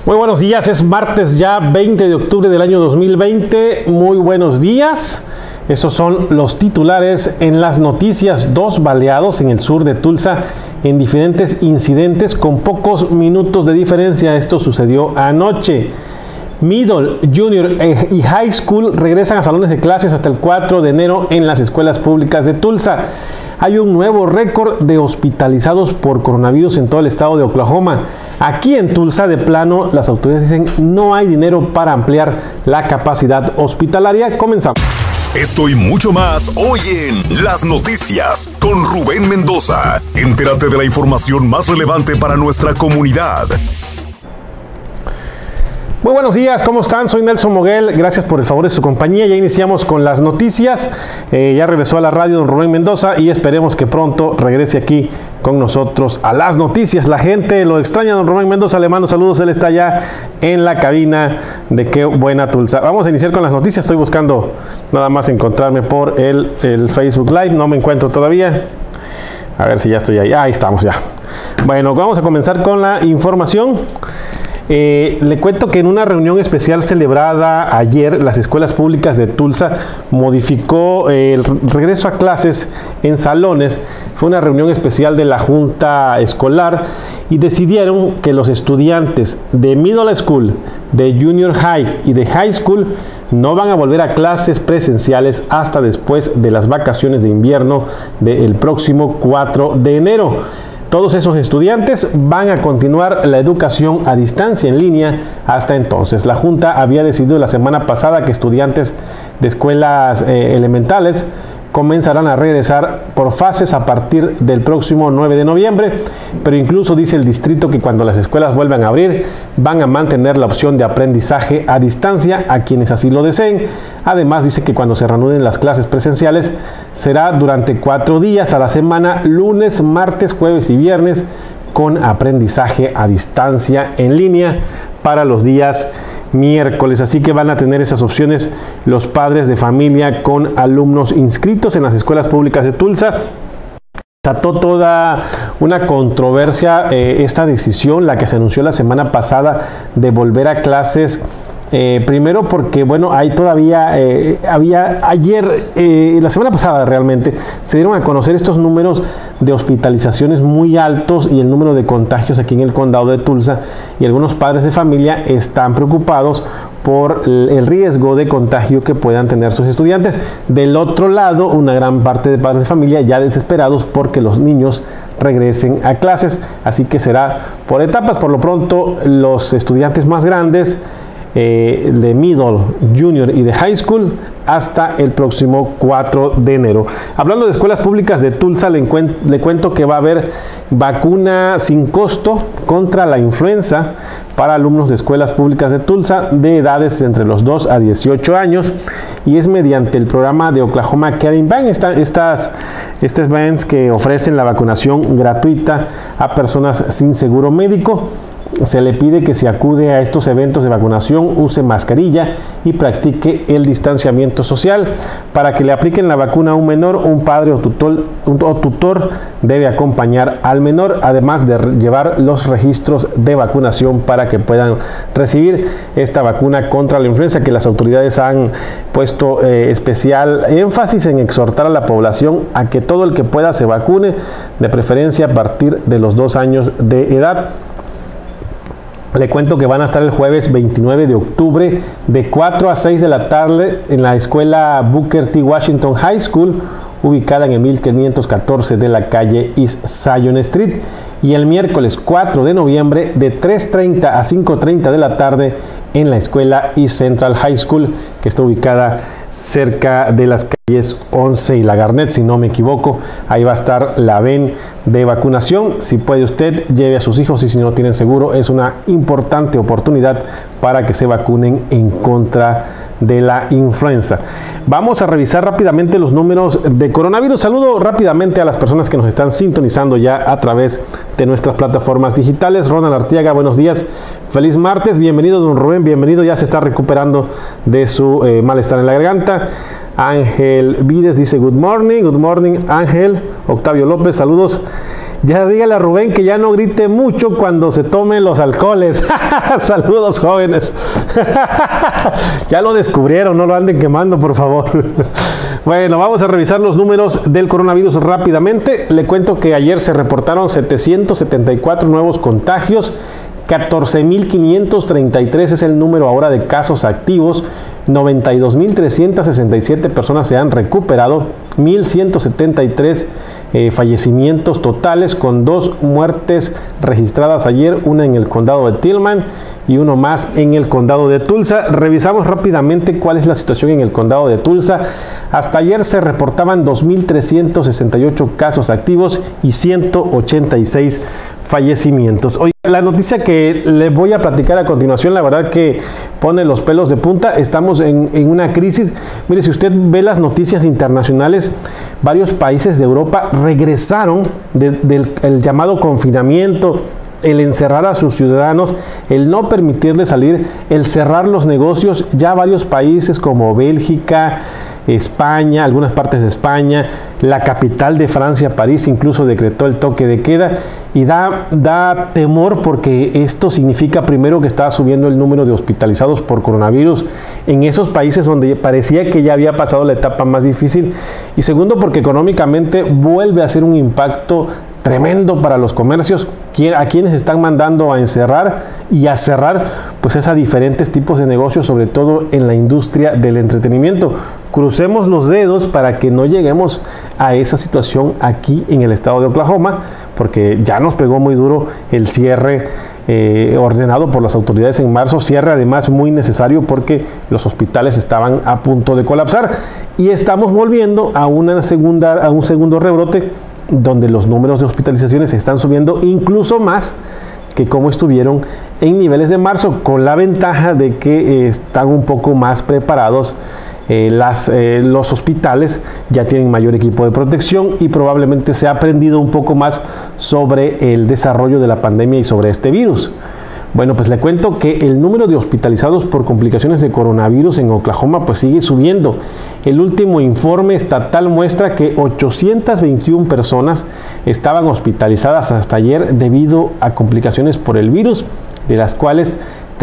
Muy buenos días, es martes ya 20 de octubre del año 2020. Muy buenos días. Esos son los titulares en las noticias. 2 baleados en el sur de Tulsa en diferentes incidentes con pocos minutos de diferencia. Esto sucedió anoche. Middle, Junior y High School regresan a salones de clases hasta el 4 de enero en las escuelas públicas de Tulsa. Hay un nuevo récord de hospitalizados por coronavirus en todo el estado de Oklahoma. Aquí en Tulsa, de plano, las autoridades dicen no hay dinero para ampliar la capacidad hospitalaria. Comenzamos. Esto y mucho más hoy en Las Noticias con Rubén Mendoza. Entérate de la información más relevante para nuestra comunidad. Muy buenos días, ¿cómo están? Soy Nelson Moguel, gracias por el favor de su compañía. Ya iniciamos con las noticias, ya regresó a la radio don Rubén Mendoza y esperemos que pronto regrese aquí con nosotros a las noticias. La gente lo extraña, don Rubén Mendoza, le mando saludos, él está ya en la cabina de Qué Buena Tulsa. Vamos a iniciar con las noticias, estoy buscando nada más encontrarme por el Facebook Live, no me encuentro todavía. A ver si ya estoy ahí, ahí estamos ya. Bueno, vamos a comenzar con la información. Le cuento que en una reunión especial celebrada ayer, las escuelas públicas de Tulsa modificó el regreso a clases en salones. Fue una reunión especial de la Junta Escolar y decidieron que los estudiantes de Middle School, de Junior High y de High School no van a volver a clases presenciales hasta después de las vacaciones de invierno del próximo 4 de enero. Todos esos estudiantes van a continuar la educación a distancia en línea hasta entonces. La Junta había decidido la semana pasada que estudiantes de escuelas elementales comenzarán a regresar por fases a partir del próximo 9 de noviembre, pero incluso dice el distrito que cuando las escuelas vuelvan a abrir, van a mantener la opción de aprendizaje a distancia a quienes así lo deseen. Además, dice que cuando se reanuden las clases presenciales, será durante 4 días a la semana, lunes, martes, jueves y viernes, con aprendizaje a distancia en línea para los días miércoles, así que van a tener esas opciones los padres de familia con alumnos inscritos en las escuelas públicas de Tulsa. Desató toda una controversia esta decisión, la que se anunció la semana pasada de volver a clases. Primero porque, bueno, hay todavía, ayer, la semana pasada realmente, se dieron a conocer estos números de hospitalizaciones muy altos y el número de contagios aquí en el condado de Tulsa, y algunos padres de familia están preocupados por el riesgo de contagio que puedan tener sus estudiantes. Del otro lado, una gran parte de padres de familia ya desesperados porque los niños regresen a clases, así que será por etapas. Por lo pronto, los estudiantes más grandes de Middle, Junior y de High School hasta el próximo 4 de enero. Hablando de escuelas públicas de Tulsa, le cuento que va a haber vacuna sin costo contra la influenza para alumnos de escuelas públicas de Tulsa de edades entre los 2 a 18 años y es mediante el programa de Oklahoma Caring Van, estas vans que ofrecen la vacunación gratuita a personas sin seguro médico. Se le pide que si acude a estos eventos de vacunación use mascarilla y practique el distanciamiento social. Para que le apliquen la vacuna a un menor, un padre o tutor debe acompañar al menor, además de llevar los registros de vacunación para que puedan recibir esta vacuna contra la influenza, que las autoridades han puesto especial énfasis en exhortar a la población a que todo el que pueda se vacune, de preferencia a partir de los 2 años de edad. Le cuento que van a estar el jueves 29 de octubre de 4 a 6 de la tarde en la escuela Booker T. Washington High School, ubicada en el 1514 de la calle East Zion Street. Y el miércoles 4 de noviembre de 3:30 a 5:30 de la tarde en la escuela East Central High School, que está ubicada cerca de las calles 11 y la Garnett, si no me equivoco. Ahí va a estar la ven de vacunación. Si puede usted, lleve a sus hijos, y si no tienen seguro, es una importante oportunidad para que se vacunen en contra de la influenza. Vamos a revisar rápidamente los números de coronavirus. Saludo rápidamente a las personas que nos están sintonizando ya a través de nuestras plataformas digitales. Ronald Artiaga, buenos días. Feliz martes. Bienvenido, don Rubén. Bienvenido. Ya se está recuperando de su malestar en la garganta. Ángel Vides dice good morning. Good morning, Ángel. Octavio López, saludos. Ya dígale a Rubén que ya no grite mucho cuando se tomen los alcoholes. Saludos, jóvenes. Ya lo descubrieron, no lo anden quemando, por favor. Bueno, vamos a revisar los números del coronavirus rápidamente. Le cuento que ayer se reportaron 774 nuevos contagios. 14.533 es el número ahora de casos activos, 92.367 personas se han recuperado, 1.173 fallecimientos totales, con 2 muertes registradas ayer, una en el condado de Tillman y uno más en el condado de Tulsa. Revisamos rápidamente cuál es la situación en el condado de Tulsa. Hasta ayer se reportaban 2.368 casos activos y 186 fallecimientos. Hoy la noticia que les voy a platicar a continuación, la verdad que pone los pelos de punta. Estamos en una crisis. Mire, si usted ve las noticias internacionales, varios países de Europa regresaron del llamado confinamiento, el encerrar a sus ciudadanos, el no permitirles salir, el cerrar los negocios. Ya varios países como Bélgica, España, algunas partes de España, la capital de Francia, París, incluso decretó el toque de queda, y da temor porque esto significa, primero, que está subiendo el número de hospitalizados por coronavirus en esos países donde parecía que ya había pasado la etapa más difícil, y segundo, porque económicamente vuelve a ser un impacto tremendo para los comercios, a quienes están mandando a encerrar y a cerrar, pues es a diferentes tipos de negocios, sobre todo en la industria del entretenimiento. Crucemos los dedos para que no lleguemos a esa situación aquí en el estado de Oklahoma, porque ya nos pegó muy duro el cierre ordenado por las autoridades en marzo, cierre además muy necesario porque los hospitales estaban a punto de colapsar, y estamos volviendo a un segundo rebrote, donde los números de hospitalizaciones están subiendo incluso más que como estuvieron en niveles de marzo, con la ventaja de que están un poco más preparados. Los hospitales ya tienen mayor equipo de protección y probablemente se ha aprendido un poco más sobre el desarrollo de la pandemia y sobre este virus. Bueno, pues le cuento que el número de hospitalizados por complicaciones de coronavirus en Oklahoma pues sigue subiendo. El último informe estatal muestra que 821 personas estaban hospitalizadas hasta ayer debido a complicaciones por el virus, de las cuales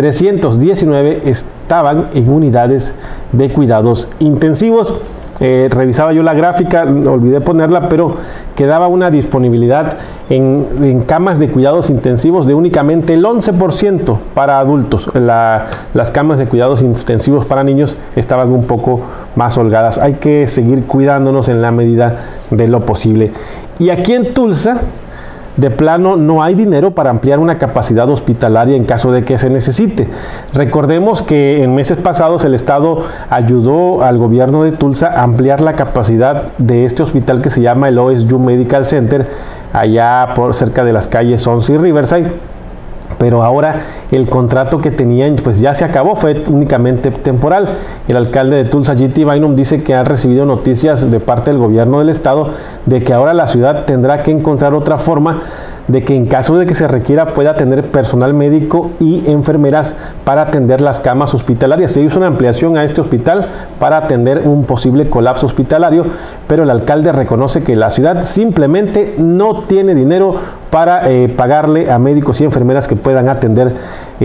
319 estaban en unidades de cuidados intensivos. Revisaba yo la gráfica, olvidé ponerla, pero quedaba una disponibilidad en camas de cuidados intensivos de únicamente el 11% para adultos. Las camas de cuidados intensivos para niños estaban un poco más holgadas. Hay que seguir cuidándonos en la medida de lo posible. Y aquí en Tulsa, de plano, no hay dinero para ampliar una capacidad hospitalaria en caso de que se necesite. Recordemos que en meses pasados el Estado ayudó al gobierno de Tulsa a ampliar la capacidad de este hospital que se llama el OSU Medical Center, allá por cerca de las calles 11 y Riverside. Pero ahora el contrato que tenían pues ya se acabó, fue únicamente temporal. El alcalde de Tulsa, G.T. Bynum, dice que ha recibido noticias de parte del gobierno del estado de que ahora la ciudad tendrá que encontrar otra forma de que en caso de que se requiera pueda tener personal médico y enfermeras para atender las camas hospitalarias. Se hizo una ampliación a este hospital para atender un posible colapso hospitalario, pero el alcalde reconoce que la ciudad simplemente no tiene dinero para pagarle a médicos y enfermeras que puedan atender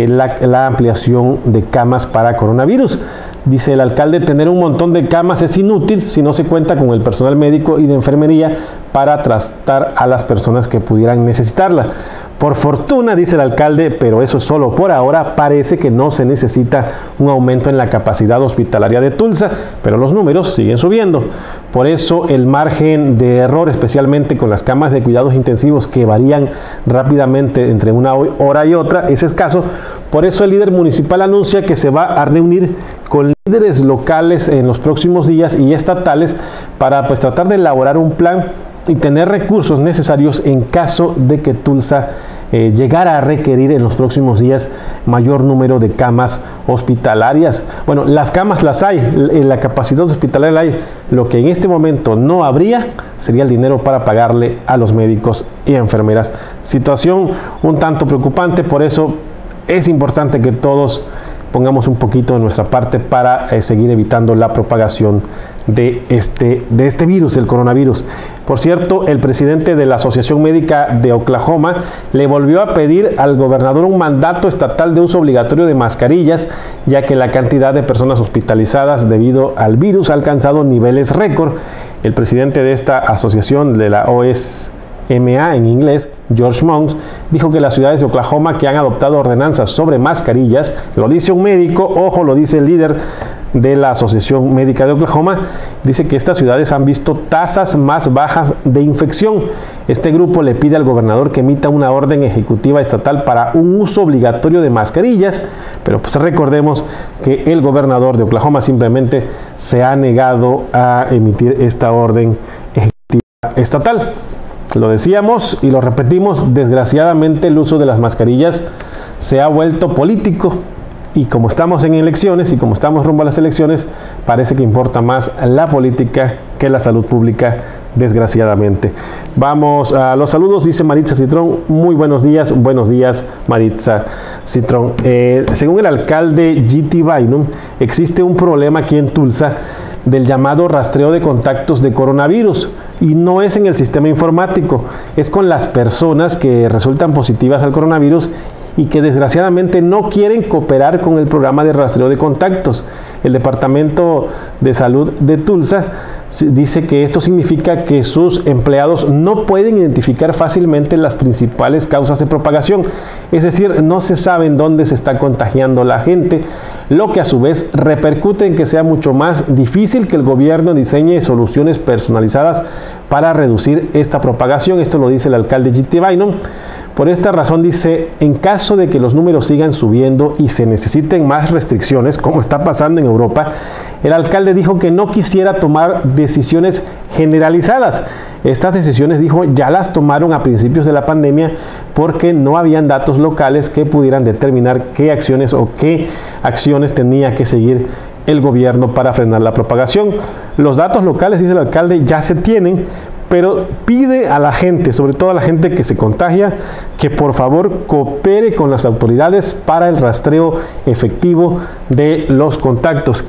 la ampliación de camas para coronavirus. Dice el alcalde, tener un montón de camas es inútil si no se cuenta con el personal médico y de enfermería para tratar a las personas que pudieran necesitarla. Por fortuna, dice el alcalde, pero eso es solo por ahora, parece que no se necesita un aumento en la capacidad hospitalaria de Tulsa, pero los números siguen subiendo. Por eso el margen de error, especialmente con las camas de cuidados intensivos que varían rápidamente entre una hora y otra, es escaso. Por eso el líder municipal anuncia que se va a reunir con líderes locales en los próximos días y estatales para pues tratar de elaborar un plan y tener recursos necesarios en caso de que Tulsa llegara a requerir en los próximos días mayor número de camas hospitalarias. Bueno, las camas las hay, la capacidad hospitalaria la hay. Lo que en este momento no habría sería el dinero para pagarle a los médicos y enfermeras. Situación un tanto preocupante, por eso es importante que todos pongamos un poquito de nuestra parte para seguir evitando la propagación de este virus, el coronavirus. Por cierto, el presidente de la Asociación Médica de Oklahoma le volvió a pedir al gobernador un mandato estatal de uso obligatorio de mascarillas, ya que la cantidad de personas hospitalizadas debido al virus ha alcanzado niveles récord. El presidente de esta asociación, de la OSMA en inglés, George Monks, dijo que las ciudades de Oklahoma que han adoptado ordenanzas sobre mascarillas, lo dice un médico, ojo, lo dice el líder de la Asociación Médica de Oklahoma, dice que estas ciudades han visto tasas más bajas de infección. Este grupo le pide al gobernador que emita una orden ejecutiva estatal para un uso obligatorio de mascarillas, pero pues recordemos que el gobernador de Oklahoma simplemente se ha negado a emitir esta orden ejecutiva estatal. Lo decíamos y lo repetimos, desgraciadamente el uso de las mascarillas se ha vuelto político. Y como estamos en elecciones y como estamos rumbo a las elecciones, parece que importa más la política que la salud pública, desgraciadamente. Vamos a los saludos, dice Maritza Citrón. Muy buenos días Maritza Citrón. Según el alcalde G.T. Bynum, existe un problema aquí en Tulsa del llamado rastreo de contactos de coronavirus, y no es en el sistema informático, es con las personas que resultan positivas al coronavirus y que desgraciadamente no quieren cooperar con el programa de rastreo de contactos. El Departamento de Salud de Tulsa dice que esto significa que sus empleados no pueden identificar fácilmente las principales causas de propagación, es decir, no se sabe en dónde se está contagiando la gente, lo que a su vez repercute en que sea mucho más difícil que el gobierno diseñe soluciones personalizadas para reducir esta propagación. Esto lo dice el alcalde G.T. Bynum. Por esta razón dice, en caso de que los números sigan subiendo y se necesiten más restricciones, como está pasando en Europa, el alcalde dijo que no quisiera tomar decisiones generalizadas. Estas decisiones, dijo, ya las tomaron a principios de la pandemia porque no habían datos locales que pudieran determinar qué acciones tenía que seguir el gobierno para frenar la propagación. Los datos locales, dice el alcalde, ya se tienen, pero pide a la gente, sobre todo a la gente que se contagia, que por favor coopere con las autoridades para el rastreo efectivo de los contactos.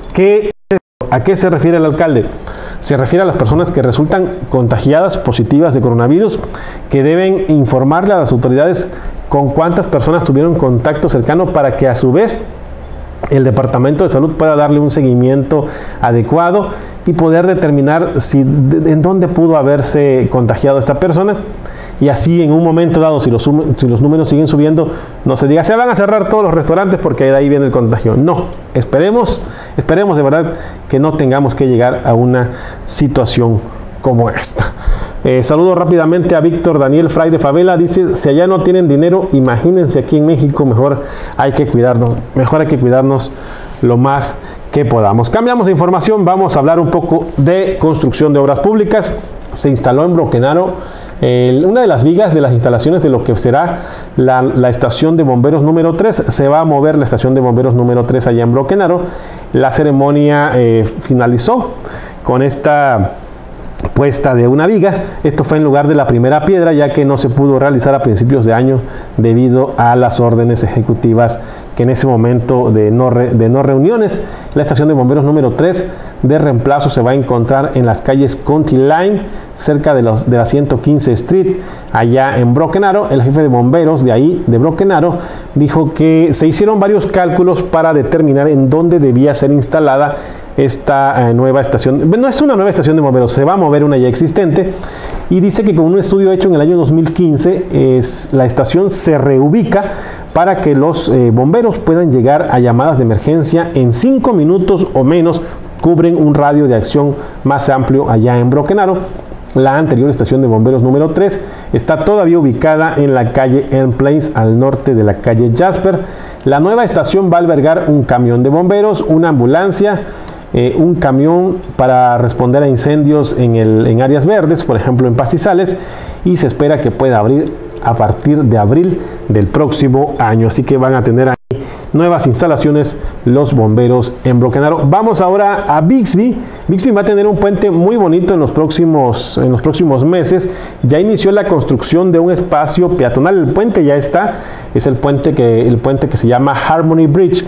¿A qué se refiere el alcalde? Se refiere a las personas que resultan contagiadas positivas de coronavirus, que deben informarle a las autoridades con cuántas personas tuvieron contacto cercano para que a su vez el Departamento de Salud pueda darle un seguimiento adecuado y poder determinar en dónde pudo haberse contagiado esta persona. Y así en un momento dado, si los números siguen subiendo, no se diga, se van a cerrar todos los restaurantes porque de ahí viene el contagio. No, esperemos de verdad que no tengamos que llegar a una situación como esta. Saludo rápidamente a Víctor Daniel Fraire Favela, dice, si allá no tienen dinero, imagínense aquí en México, mejor hay que cuidarnos lo más que podamos. Cambiamos de información, vamos a hablar un poco de construcción de obras públicas. Se instaló en Broquenaro una de las vigas de las instalaciones de lo que será la estación de bomberos número 3. Se va a mover la estación de bomberos número 3 allá en Broquenaro. La ceremonia finalizó con esta puesta de una viga. Esto fue en lugar de la primera piedra, ya que no se pudo realizar a principios de año debido a las órdenes ejecutivas que en ese momento de no reuniones. La estación de bomberos número 3 de reemplazo se va a encontrar en las calles County Line, cerca de la 115 Street, allá en Broquenaro. El jefe de bomberos de ahí, de Broquenaro, dijo que se hicieron varios cálculos para determinar en dónde debía ser instalada esta nueva estación. No es una nueva estación de bomberos, se va a mover una ya existente, y dice que con un estudio hecho en el año 2015 la estación se reubica para que los bomberos puedan llegar a llamadas de emergencia en 5 minutos o menos. Cubren un radio de acción más amplio allá en Broquenaro. La anterior estación de bomberos número 3 está todavía ubicada en la calle Elm Plains, al norte de la calle Jasper. La nueva estación va a albergar un camión de bomberos, una ambulancia, un camión para responder a incendios en áreas verdes, por ejemplo en pastizales, y se espera que pueda abrir a partir de abril del próximo año. Así que van a tener ahí nuevas instalaciones los bomberos en Broquenaro. Vamos ahora a Bixby. Bixby va a tener un puente muy bonito en los próximos meses. Ya inició la construcción de un espacio peatonal. El puente ya está. Es el puente que se llama Harmony Bridge,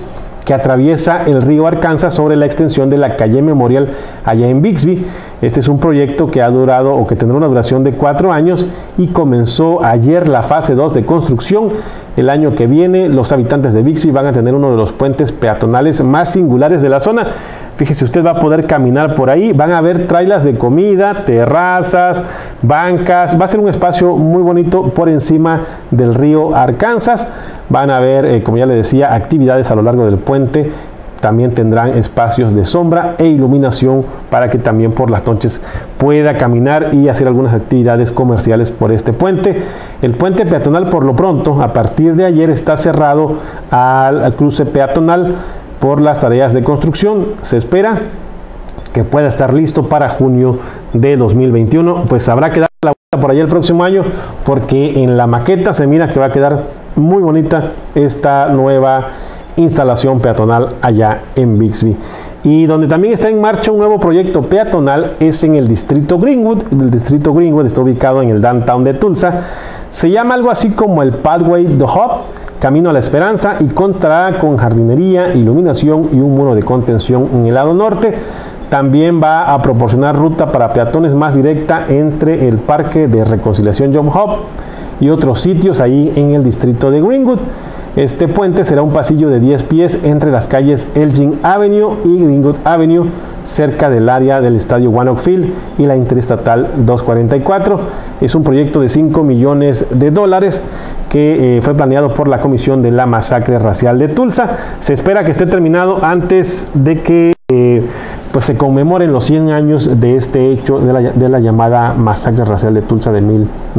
que atraviesa el río Arkansas sobre la extensión de la calle Memorial allá en Bixby. Este es un proyecto que ha durado o que tendrá una duración de 4 años y comenzó ayer la fase 2 de construcción. El año que viene los habitantes de Bixby van a tener uno de los puentes peatonales más singulares de la zona. Fíjese, usted va a poder caminar por ahí, van a haber trailers de comida, terrazas, bancas, va a ser un espacio muy bonito por encima del río Arkansas. Van a haber, como ya le decía, actividades a lo largo del puente. También tendrán espacios de sombra e iluminación para que también por las noches pueda caminar y hacer algunas actividades comerciales por este puente. El puente peatonal, por lo pronto, a partir de ayer está cerrado al cruce peatonal por las tareas de construcción. Se espera que pueda estar listo para junio de 2021. Pues habrá que dar la vuelta por allá el próximo año, porque en la maqueta se mira que va a quedar muy bonita esta nueva instalación peatonal allá en Bixby. Y donde también está en marcha un nuevo proyecto peatonal es en el distrito Greenwood. El distrito Greenwood está ubicado en el downtown de Tulsa. Se llama algo así como el Pathway the Hub, Camino a la Esperanza, y contará con jardinería, iluminación y un muro de contención en el lado norte. También va a proporcionar ruta para peatones más directa entre el Parque de Reconciliación John Hub y otros sitios ahí en el distrito de Greenwood. Este puente será un pasillo de 10 pies entre las calles Elgin Avenue y Greenwood Avenue, cerca del área del estadio One Oak Field y la Interestatal 244. Es un proyecto de $5 millones que fue planeado por la Comisión de la Masacre Racial de Tulsa. Se espera que esté terminado antes de que pues se conmemoren los 100 años de este hecho de la llamada Masacre Racial de Tulsa de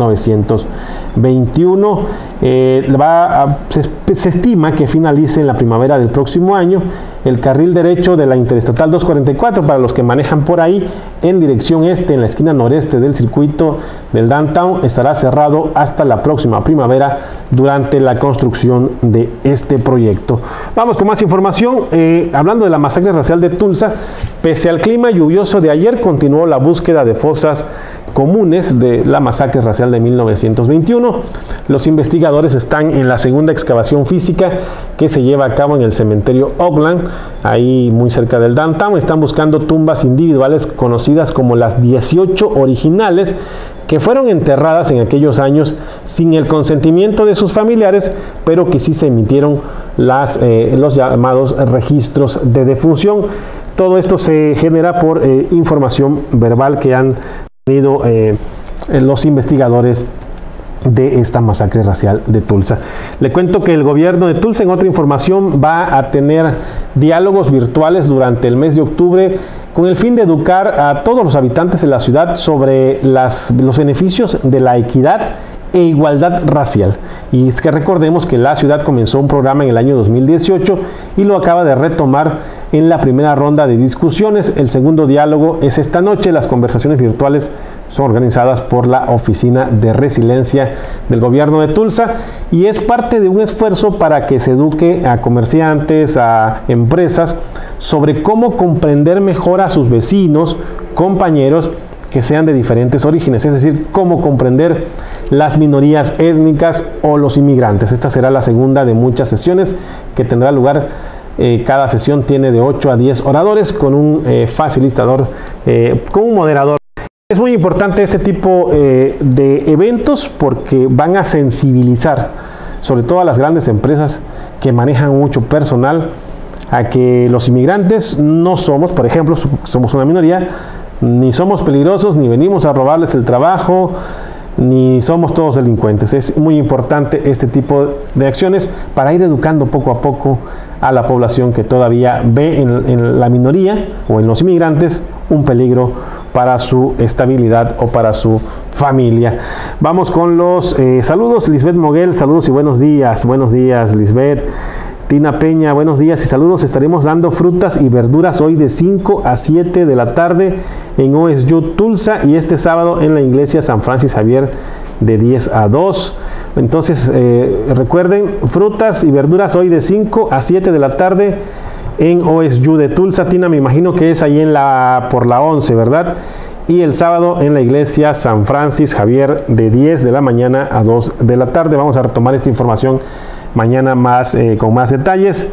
1921. Se estima que finalice en la primavera del próximo año. El carril derecho de la Interestatal 244, para los que manejan por ahí en dirección este, en la esquina noreste del circuito del downtown, estará cerrado hasta la próxima primavera durante la construcción de este proyecto. Vamos con más información. Hablando de la masacre racial de Tulsa, pese al clima lluvioso de ayer, continuó la búsqueda de fosas comunes de la masacre racial de 1921. Los investigadores están en la segunda excavación física que se lleva a cabo en el cementerio Oakland, ahí muy cerca del downtown. Están buscando tumbas individuales conocidas como las 18 originales, que fueron enterradas en aquellos años sin el consentimiento de sus familiares, pero que sí se emitieron los llamados registros de defunción. Todo esto se genera por información verbal que han tenido los investigadores de esta masacre racial de Tulsa. Le cuento que el gobierno de Tulsa, en otra información, va a tener diálogos virtuales durante el mes de octubre con el fin de educar a todos los habitantes de la ciudad sobre los beneficios de la equidad e igualdad racial. Y es que recordemos que la ciudad comenzó un programa en el año 2018 y lo acaba de retomar en la primera ronda de discusiones. El segundo diálogo es esta noche. Las conversaciones virtuales son organizadas por la Oficina de Resiliencia del gobierno de Tulsa y es parte de un esfuerzo para que se eduque a comerciantes, a empresas, sobre cómo comprender mejor a sus vecinos, compañeros que sean de diferentes orígenes, es decir, cómo comprender las minorías étnicas o los inmigrantes. Esta será la segunda de muchas sesiones que tendrá lugar. Cada sesión tiene de 8 a 10 oradores con un facilitador, con un moderador. Es muy importante este tipo de eventos porque van a sensibilizar, sobre todo a las grandes empresas que manejan mucho personal, a que los inmigrantes no somos, por ejemplo, somos una minoría, ni somos peligrosos, ni venimos a robarles el trabajo, ni somos todos delincuentes. Es muy importante este tipo de acciones para ir educando poco a poco a la población que todavía ve en la minoría o en los inmigrantes un peligro para su estabilidad o para su familia. Vamos con los saludos. Lisbeth Moguel, saludos y buenos días. Buenos días, Lisbeth. Tina Peña, buenos días y saludos. Estaremos dando frutas y verduras hoy de 5 a 7 de la tarde en OSU Tulsa y este sábado en la iglesia San Francis Xavier de 10 a 2. Entonces recuerden, frutas y verduras hoy de 5 a 7 de la tarde en OSU de Tulsa. Tina, me imagino que es ahí por la 11, ¿verdad? Y el sábado en la iglesia San Francis Xavier de 10 de la mañana a 2 de la tarde. Vamos a retomar esta información mañana con más detalles.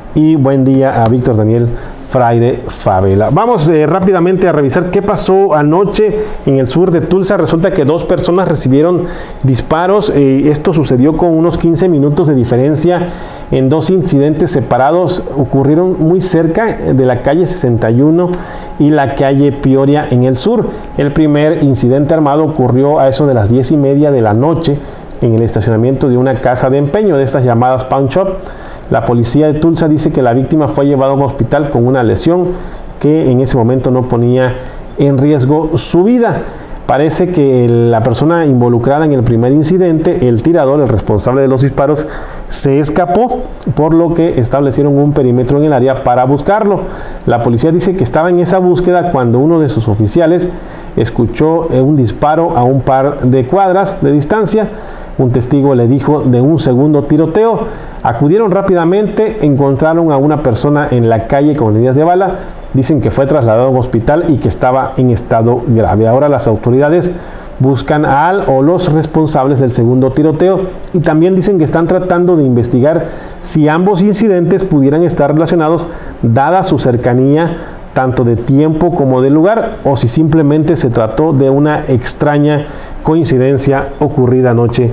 y buen día a Víctor Daniel Fraire Favela. Vamos rápidamente a revisar qué pasó anoche en el sur de Tulsa. Resulta que 2 personas recibieron disparos. Esto sucedió con unos 15 minutos de diferencia en 2 incidentes separados. Ocurrieron muy cerca de la calle 61 y la calle Peoria en el sur. El primer incidente armado ocurrió a eso de las 10:30 de la noche en el estacionamiento de una casa de empeño, de estas llamadas pawn shop. La policía de Tulsa dice que la víctima fue llevada a un hospital con una lesión que en ese momento no ponía en riesgo su vida. Parece que la persona involucrada en el primer incidente, el tirador, el responsable de los disparos, se escapó, por lo que establecieron un perímetro en el área para buscarlo. La policía dice que estaba en esa búsqueda cuando uno de sus oficiales escuchó un disparo a un par de cuadras de distancia. Un testigo le dijo de un segundo tiroteo. Acudieron rápidamente, encontraron a una persona en la calle con heridas de bala. Dicen que fue trasladado a un hospital y que estaba en estado grave. Ahora las autoridades buscan a los responsables del segundo tiroteo y también dicen que están tratando de investigar si ambos incidentes pudieran estar relacionados, dada su cercanía tanto de tiempo como de lugar, o si simplemente se trató de una extraña coincidencia ocurrida anoche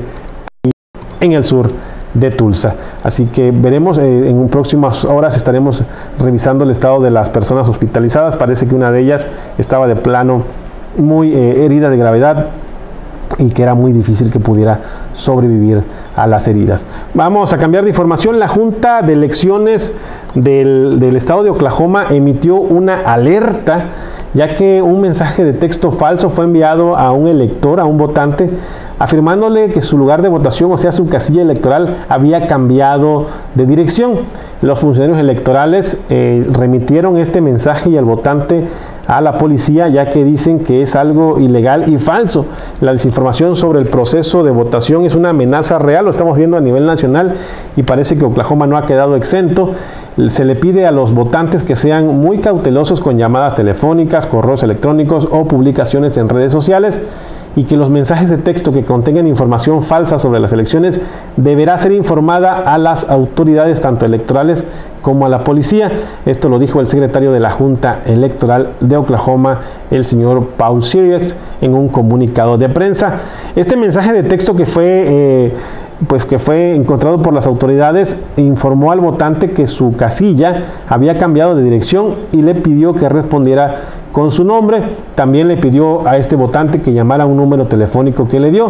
en el sur de Tulsa. Así que veremos, en próximas horas estaremos revisando el estado de las personas hospitalizadas. Parece que una de ellas estaba de plano muy herida de gravedad y que era muy difícil que pudiera sobrevivir a las heridas. Vamos a cambiar de información. La Junta de Elecciones del estado de Oklahoma emitió una alerta, ya que un mensaje de texto falso fue enviado a un elector, a un votante, afirmándole que su lugar de votación, o sea, su casilla electoral, había cambiado de dirección. Los funcionarios electorales remitieron este mensaje y al votante a la policía, ya que dicen que es algo ilegal y falso. La desinformación sobre el proceso de votación es una amenaza real, lo estamos viendo a nivel nacional y parece que Oklahoma no ha quedado exento. Se le pide a los votantes que sean muy cautelosos con llamadas telefónicas, correos electrónicos o publicaciones en redes sociales, y que los mensajes de texto que contengan información falsa sobre las elecciones deberá ser informada a las autoridades tanto electorales como a la policía. Esto lo dijo el secretario de la Junta Electoral de Oklahoma, el señor Paul Siriax, en un comunicado de prensa. Este mensaje de texto que fue encontrado por las autoridades informó al votante que su casilla había cambiado de dirección y le pidió que respondiera con su nombre. También le pidió a este votante que llamara a un número telefónico que le dio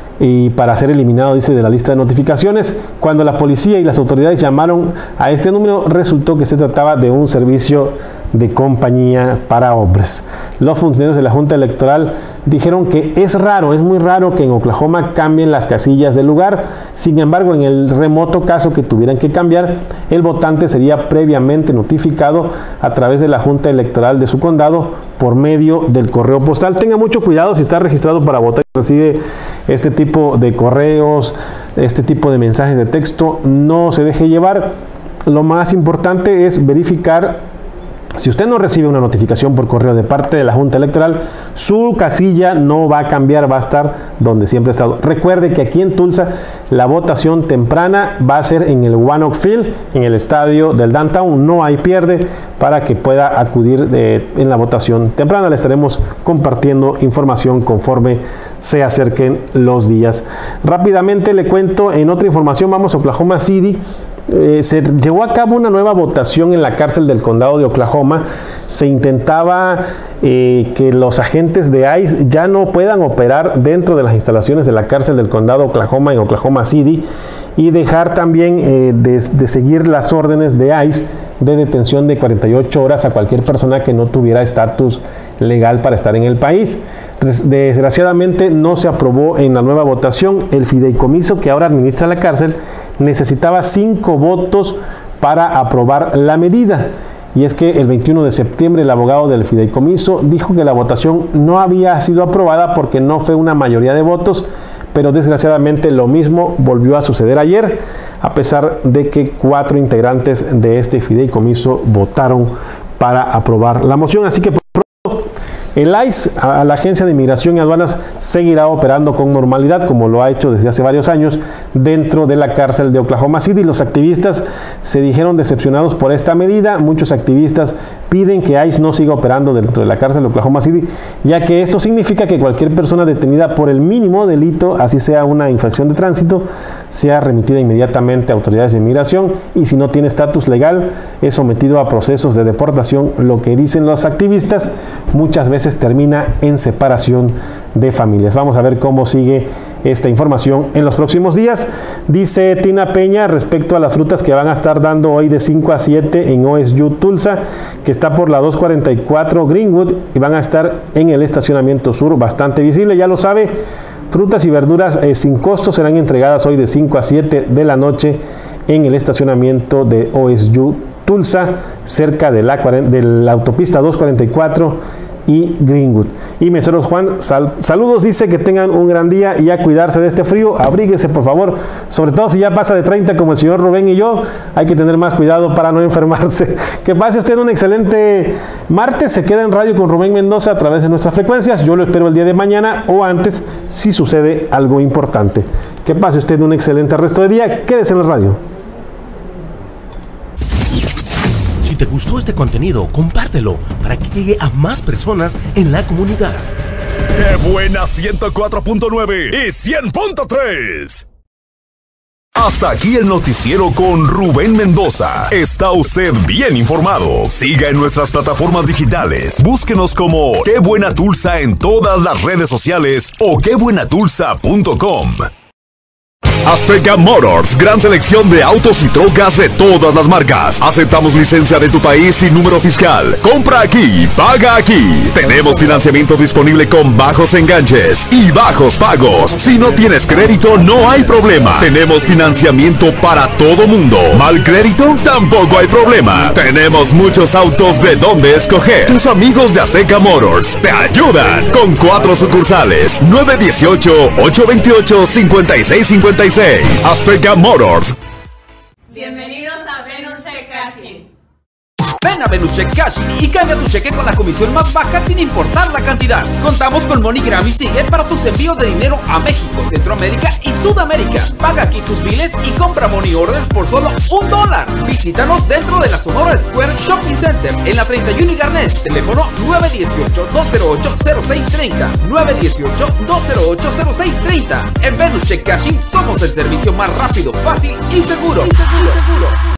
y para ser eliminado, dice, de la lista de notificaciones. Cuando la policía y las autoridades llamaron a este número, resultó que se trataba de un servicio de compañía para hombres. Los funcionarios de la Junta Electoral dijeron que es muy raro que en Oklahoma cambien las casillas de lugar. Sin embargo, en el remoto caso que tuvieran que cambiar, el votante sería previamente notificado a través de la Junta Electoral de su condado por medio del correo postal. Tenga mucho cuidado si está registrado para votar y recibe este tipo de correos, este tipo de mensajes de texto. No se deje llevar. Lo más importante es verificar. Si usted no recibe una notificación por correo de parte de la Junta Electoral, su casilla no va a cambiar, va a estar donde siempre ha estado. Recuerde que aquí en Tulsa la votación temprana va a ser en el One Oak Field, en el estadio del Downtown. No hay pierde para que pueda acudir en la votación temprana. Le estaremos compartiendo información conforme se acerquen los días. Rápidamente le cuento en otra información, vamos a Oklahoma City. Se llevó a cabo una nueva votación en la cárcel del condado de Oklahoma. Se intentaba que los agentes de ICE ya no puedan operar dentro de las instalaciones de la cárcel del condado de Oklahoma en Oklahoma City y dejar también de seguir las órdenes de ICE de detención de 48 horas a cualquier persona que no tuviera estatus legal para estar en el país. Desgraciadamente no se aprobó en la nueva votación. El fideicomiso que ahora administra la cárcel necesitaba 5 votos para aprobar la medida. Y es que el 21 de septiembre el abogado del fideicomiso dijo que la votación no había sido aprobada porque no fue una mayoría de votos, pero desgraciadamente lo mismo volvió a suceder ayer, a pesar de que 4 integrantes de este fideicomiso votaron para aprobar la moción. Así que por pronto El ICE, a la Agencia de Inmigración y Aduanas, seguirá operando con normalidad, como lo ha hecho desde hace varios años, dentro de la cárcel de Oklahoma City. Los activistas se dijeron decepcionados por esta medida. Muchos activistas piden que ICE no siga operando dentro de la cárcel de Oklahoma City, ya que esto significa que cualquier persona detenida por el mínimo delito, así sea una infracción de tránsito, sea remitida inmediatamente a autoridades de inmigración, y si no tiene estatus legal, es sometido a procesos de deportación. Lo que dicen los activistas muchas veces termina en separación de familias. Vamos a ver cómo sigue esta información en los próximos días. Dice Tina Peña respecto a las frutas que van a estar dando hoy de 5 a 7 en OSU Tulsa, que está por la 244 Greenwood, y van a estar en el estacionamiento sur, bastante visible, ya lo sabe. Frutas y verduras sin costo serán entregadas hoy de 5 a 7 de la noche en el estacionamiento de OSU Tulsa, cerca de la autopista 244 y Greenwood. Y Meseros Juan, saludos, dice que tengan un gran día y a cuidarse de este frío. Abríguese, por favor, sobre todo si ya pasa de 30 como el señor Rubén y yo. Hay que tener más cuidado para no enfermarse. Que pase usted un excelente martes. Se queda en radio con Rubén Mendoza a través de nuestras frecuencias. Yo lo espero el día de mañana o antes si sucede algo importante. Que pase usted un excelente resto de día. Quédese en la radio. Si te gustó este contenido, compártelo para que llegue a más personas en la comunidad. ¡Qué buena 104.9 y 100.3! Hasta aquí el noticiero con Rubén Mendoza. Está usted bien informado. Siga en nuestras plataformas digitales. Búsquenos como Qué Buena Tulsa en todas las redes sociales o quebuenatulsa.com. Azteca Motors, gran selección de autos y trocas de todas las marcas. Aceptamos licencia de tu país y número fiscal. Compra aquí, paga aquí. Tenemos financiamiento disponible con bajos enganches y bajos pagos. Si no tienes crédito, no hay problema. Tenemos financiamiento para todo mundo. ¿Mal crédito? Tampoco hay problema. Tenemos muchos autos de dónde escoger. Tus amigos de Azteca Motors te ayudan. Con 4 sucursales: 918-828-5656. Azteca Motors. Bienvenidos a Venus Check Cashing. Ven a Venus Check Cashing y cambia tu cheque con la comisión más baja sin importar la cantidad. Contamos con MoneyGram y Sigue para tus envíos de dinero a México, Centroamérica y Sudamérica. Paga aquí tus biles y compra money orders por solo $1. Visítanos dentro de la Sonora Square Shopping Center en la 31 y Garnet. Teléfono 918-208-0630. 918-208-0630. En Venus Check Cashing somos el servicio más rápido, fácil y seguro.